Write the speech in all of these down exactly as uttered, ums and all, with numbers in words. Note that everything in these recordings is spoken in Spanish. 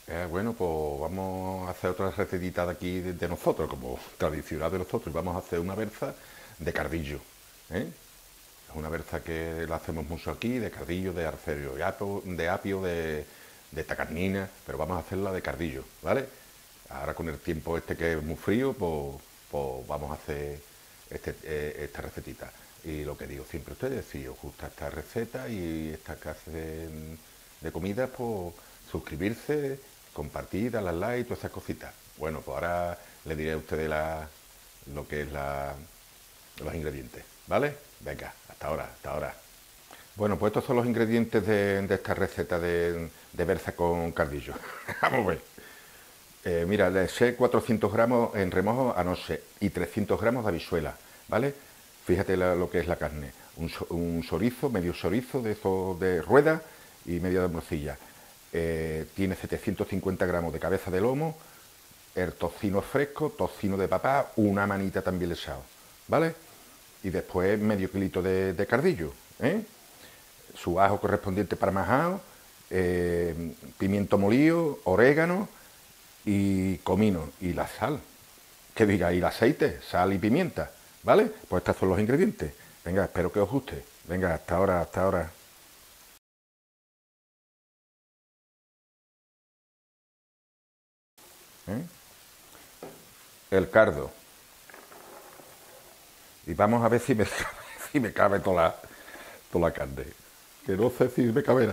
Eh, bueno, pues vamos a hacer otra recetita de aquí de, de nosotros, como tradicional de nosotros, y vamos a hacer una berza de cardillo. ¿eh? Es una berza que la hacemos mucho aquí, de cardillo, de arcerio, de apio, de, apio, de, de tacarnina, pero vamos a hacerla de cardillo, ¿vale? Ahora con el tiempo este que es muy frío, pues, pues vamos a hacer este, eh, esta recetita. Y lo que digo siempre a ustedes, si os gusta esta receta y esta clase de, de comidas, pues suscribirse, compartir, darle al like y todas esas cositas. Bueno, pues ahora les diré a ustedes la, lo que es la, los ingredientes, ¿vale? Venga, hasta ahora, hasta ahora. Bueno, pues estos son los ingredientes de, de esta receta de, de berza con cardillo. Vamos a ver. Eh, mira, le eché cuatrocientos gramos en remojo anoche y trescientos gramos de habichuela, ¿vale? Fíjate la, lo que es la carne. Un, un chorizo, medio chorizo de esos de rueda y media de morcilla. Eh, tiene setecientos cincuenta gramos de cabeza de lomo, el tocino fresco, tocino de papá, una manita también le he echado, ¿vale? Y después medio kilito de, de cardillo, ¿eh? Su ajo correspondiente parmajado, eh, pimiento molido, orégano y comino y la sal, que diga, y el aceite, sal y pimienta, ¿vale? Pues estos son los ingredientes. Venga, espero que os guste. Venga, hasta ahora, hasta ahora. ¿Eh? El cardo. Y vamos a ver si me, si me cabe toda la, toda la carne. Que no sé si me caberá.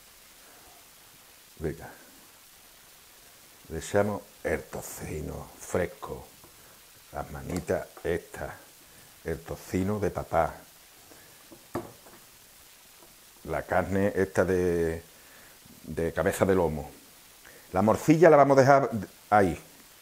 Venga. Le echamos el tocino fresco. Las manitas estas. El tocino de papá. La carne esta de, de cabeza de lomo. La morcilla la vamos a dejar ahí.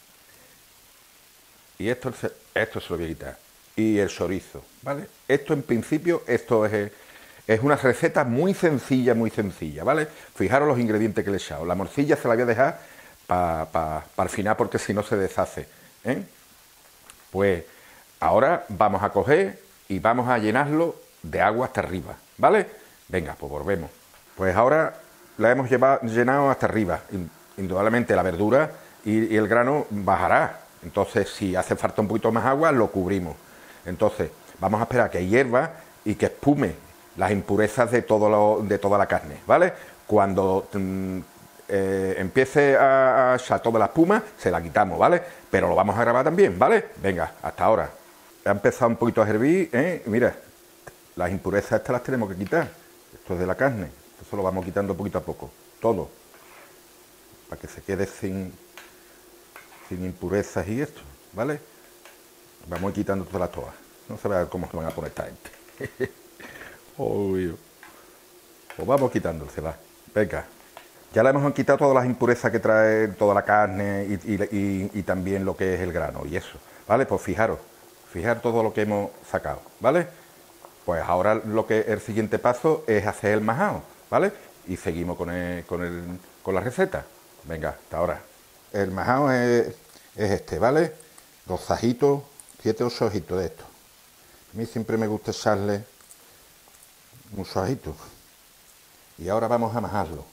Y esto, esto se lo voy a quitar. Y el chorizo, ¿vale? Esto en principio, esto es, es una receta muy sencilla, muy sencilla, ¿vale? Fijaros los ingredientes que le he echado. La morcilla se la voy a dejar para pa, pa el final porque si no se deshace, ¿eh? Pues ahora vamos a coger y vamos a llenarlo de agua hasta arriba, ¿vale? Venga, pues volvemos. Pues ahora la hemos llevado, llenado hasta arriba. Indudablemente la verdura y, y el grano bajará. Entonces, si hace falta un poquito más agua, lo cubrimos. Entonces, vamos a esperar que hierva y que espume las impurezas de, todo lo, de toda la carne, ¿vale? Cuando mm, eh, empiece a, a echar toda la espuma, se la quitamos, ¿vale? Pero lo vamos a grabar también, ¿vale? Venga, hasta ahora. Ha empezado un poquito a hervir, ¿eh? Mira, las impurezas estas las tenemos que quitar. Esto es de la carne. Eso lo vamos quitando poquito a poco. Todo. Para que se quede sin, sin impurezas y esto, ¿vale? Vamos a ir quitando todas las toas. No se vea cómo se van a poner esta gente. Obvio. Pues vamos quitándoselas. Venga. Ya le hemos quitado todas las impurezas que trae toda la carne y, y, y, y también lo que es el grano y eso. ¿Vale? Pues fijaros. Fijar todo lo que hemos sacado. ¿Vale? Pues ahora lo que el siguiente paso es hacer el majao. ¿Vale? Y seguimos con, el, con, el, con la receta. Venga, hasta ahora. El majao es, es este, ¿vale? Dos ajitos, siete o ocho ajitos de esto. A mí siempre me gusta echarle muchos ajitos. Y ahora vamos a majarlo.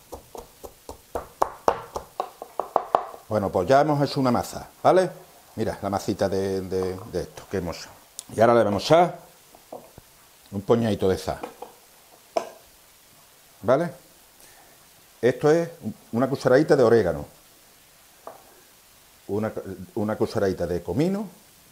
Bueno, pues ya hemos hecho una masa, ¿vale? Mira, la masita de, de, de esto que hemos hecho. Y ahora le vamos a echar un puñadito de sal, ¿vale? Esto es una cucharadita de orégano, una, una cucharadita de comino,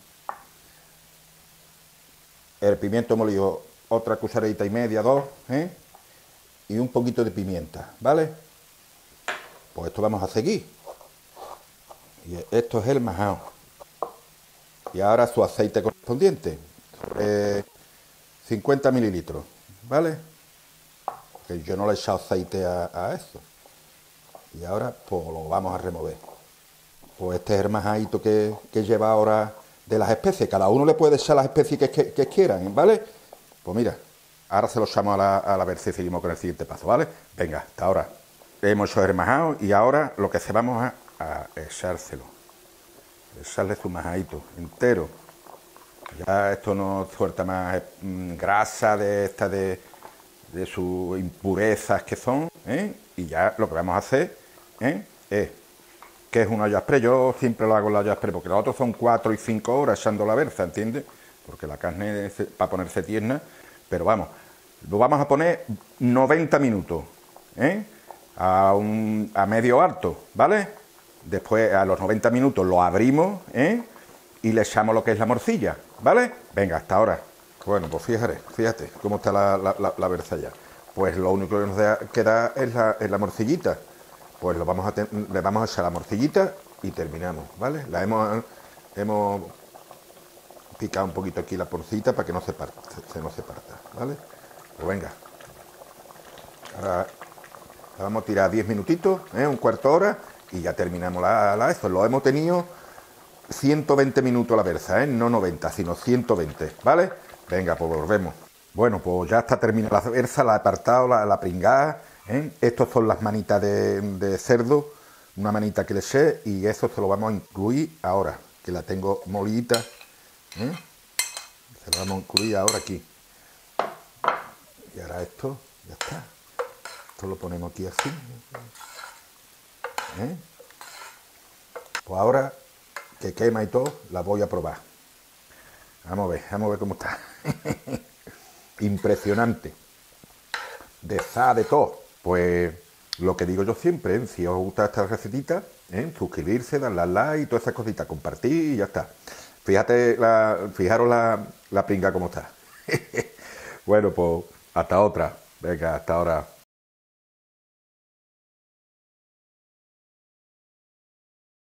el pimiento molido, otra cucharadita y media, dos, ¿eh? Y un poquito de pimienta, ¿vale? Pues esto vamos a seguir. Y esto es el majao. Y ahora su aceite correspondiente, eh, cincuenta mililitros, ¿vale? Que yo no le he echado aceite a, a eso. Y ahora pues lo vamos a remover. Pues este es el majaito que, que lleva ahora de las especies. Cada uno le puede echar las especies que, que, que quieran, ¿vale? Pues mira, ahora se lo echamos a la, a la ver si seguimos con el siguiente paso, ¿vale? Venga, hasta ahora. Hemos hecho el majao y ahora lo que se vamos a, a echárselo. Echarle su majaito entero. Ya esto no suelta más mm, grasa de esta de, de sus impurezas que son, ¿eh? Y ya lo que vamos a hacer, ¿eh? es que es una olla express. Yo siempre lo hago en la olla express, porque los otros son cuatro y cinco horas echando la berza, ¿entiendes? Porque la carne es para ponerse tierna, pero vamos, lo vamos a poner noventa minutos, ¿eh? A, un, a medio alto, ¿vale? Después a los noventa minutos lo abrimos, ¿eh? Y le echamos lo que es la morcilla, ¿vale? Venga, hasta ahora. Bueno, pues fíjate, fíjate cómo está la, la, la, la berza ya. Pues lo único que nos queda es la, es la morcillita. Pues lo vamos a te, le vamos a echar la morcillita y terminamos, ¿vale? La hemos, hemos picado un poquito aquí la porcita para que no se parta, se, se no se parta, ¿vale? Pues venga. Ahora la vamos a tirar diez minutitos, ¿eh? Un cuarto de hora y ya terminamos la, la eso. Lo hemos tenido ciento veinte minutos la berza, ¿eh? No noventa, sino ciento veinte, ¿vale? Venga, pues volvemos. Bueno, pues ya está terminada la berza, la he apartado, la, la pringada, ¿eh? Estos son las manitas de, de cerdo, una manita que le eché y eso se lo vamos a incluir ahora, que la tengo molida, ¿eh? Se lo vamos a incluir ahora aquí. Y ahora esto, ya está. Esto lo ponemos aquí así, ¿eh? Pues ahora que quema y todo, la voy a probar. Vamos a ver, vamos a ver cómo está. Impresionante. De sa, de todo. Pues lo que digo yo siempre, ¿eh? Si os gusta esta recetita, ¿eh? Suscribirse, darle al like y todas esas cositas, compartir y ya está. Fíjate, la, fijaros la, la pinga cómo está. Bueno, pues hasta otra. Venga, hasta ahora.